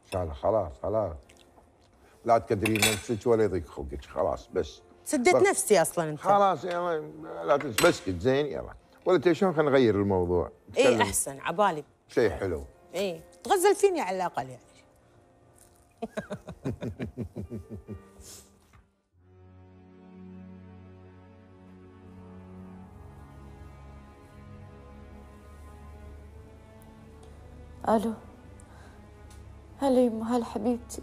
لا خلاص خلاص، لا تكدرين نفسك ولا يضيق خلقك، خلاص بس سديت نفسي اصلا انت. خلاص يلا لا بسكت زين يلا. ولا شلون خلينا نغير الموضوع. اي احسن عبالي. شيء حلو. اي تغزل فيني على الاقل يعني. الو، هلا يما، هلا حبيبتي.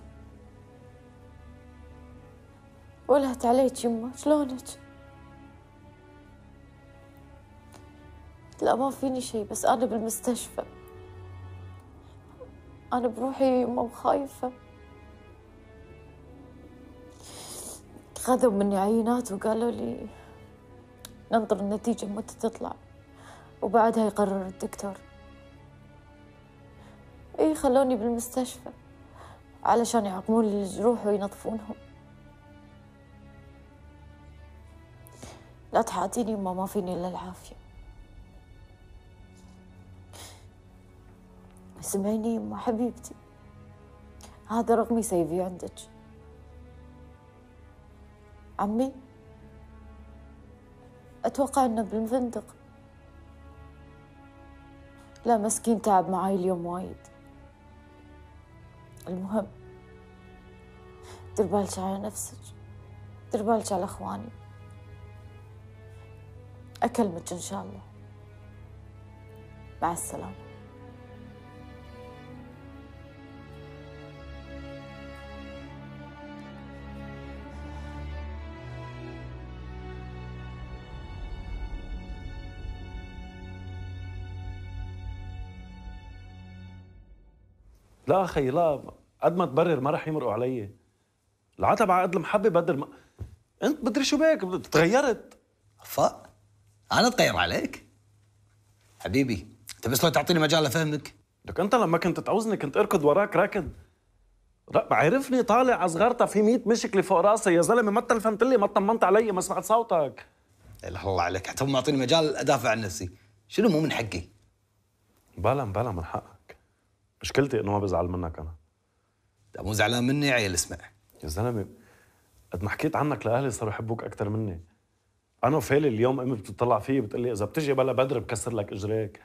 ولهت عليك يما، شلونك؟ لا ما فيني شي، بس أنا بالمستشفى. أنا بروحي يما وخايفة. خذوا مني عينات وقالوا لي ننطر النتيجة متى تطلع وبعدها يقرر الدكتور. اي خلوني بالمستشفى علشان يعقمون لي الجروح وينظفونهم. لا تحاتيني يما، ما فيني الا العافية. اسمعيني يما حبيبتي، هذا رقمي سيفي عندك. عمي اتوقع انه بالفندق. لا مسكين تعب معاي اليوم وايد. المهم دير بالك على نفسك، دير بالك على اخواني. اكلمك ان شاء الله. مع السلامة. لا اخي لا، قد ما تبرر ما رح يمرقوا علي. العتب على قد المحبه بدل ما انت بدري شو بك تغيرت. وفاء انا اتغير عليك حبيبي؟ انت بس لو تعطيني مجال افهمك. لك انت لما كنت تعوزني كنت اركض وراك راكد. عرفني طالع على صغرتها في 100 مشكله فوق راسي يا زلمه، ما تلفنت لي، ما طمنت علي، ما سمعت صوتك. لا اله الله عليك، حتى ما اعطيني مجال ادافع عن نفسي. شنو مو من حقي؟ بلا من حقك. مشكلتي انه ما بزعل منك انا. لا مو زعلان مني يا عيل، اسمع يا زلمه، قد ما حكيت عنك لاهلي صاروا يحبوك اكثر مني. انا وفيلي اليوم امي بتطلع فيي بتقول لي اذا بتجي بلا بدر بكسر لك اجريك.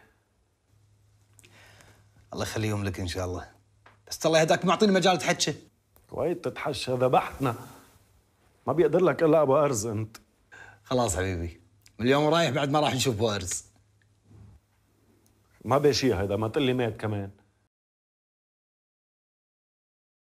الله يخليهم لك ان شاء الله، بس الله يهداك معطيني مجال تحكي. وين تتحشى، ذبحتنا. ما بيقدر لك الا ابو ارز انت. خلاص حبيبي، من اليوم رايح بعد ما راح نشوف ابو ارز. ما بشي هيدا، ما تقول لي مات كمان.